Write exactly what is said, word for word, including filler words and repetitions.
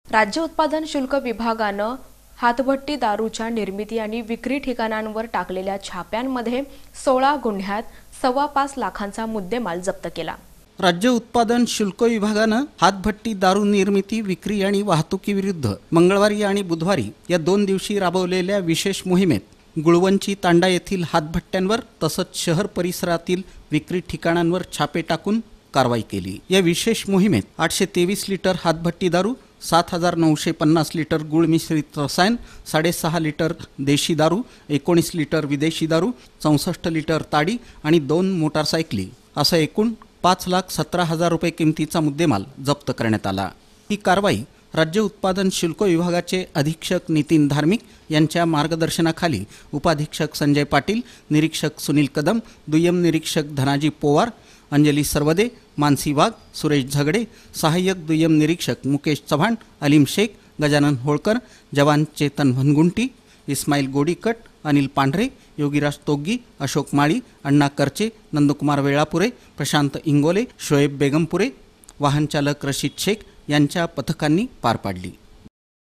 राज्य उत्पादन शुल्क विभागानं हातभट्टी दारूच्या निर्मिती आणि विक्री ठिकाणांवर टाकलेल्या छाप्यांमध्ये सोळा गुन्ह्यात सव्वा पाच लाखांचा मुद्देमाल जप्त केला। राज्य उत्पादन शुल्क विभागानं हातभट्टी दारू निर्मिती, विक्री आणि वाहतुकीविरुद्ध मंगळवारी आणि बुधवारी या दोन दिवशी राबवलेल्या विशेष मोहिमेत गुळवंची तांडा येथील हातभट्ट्यांवर तसंच शहर परिसरातील विक्री ठिकाणांवर छापे टाकून कारवाई केली। या विशेष मोहिमेत आठशे तेवीस लिटर हातभट्टी दारू, सात हजार नऊशे पन्नास लिटर गुळ मिश्रित रसायन, साडेसहा लिटर देशी दारू, एकोणीस लिटर विदेशी दारू, चौसष्ट लिटर ताडी आणि दोन मोटारसायकली असं एकूण पाच लाख सतरा हजार रुपये किमतीचा मुद्देमाल जप्त करण्यात आला। ही कारवाई राज्य उत्पादन शुल्क विभागाचे अधीक्षक नितीन धार्मिक यांच्या मार्गदर्शनाखाली उपाधीक्षक संजय पाटील, निरीक्षक सुनील कदम, दुय्यम निरीक्षक धनाजी पोवार, अंजली सरवदे, मानसी वाघ, सुरेश झगडे, सहाय्यक दुय्यम निरीक्षक मुकेश चव्हाण, अलीम शेख, गजानन होळकर, जवान चेतन भनगुंटी, इस्माईल गोडीकट, अनिल पांढरे, योगीराज तोग्गी, अशोक माळी, अण्णा करचे, नंदकुमार वेळापुरे, प्रशांत इंगोले, शोएब बेगमपुरे, वाहनचालक रशीद शेख यांच्या पथकांनी पार पाडली।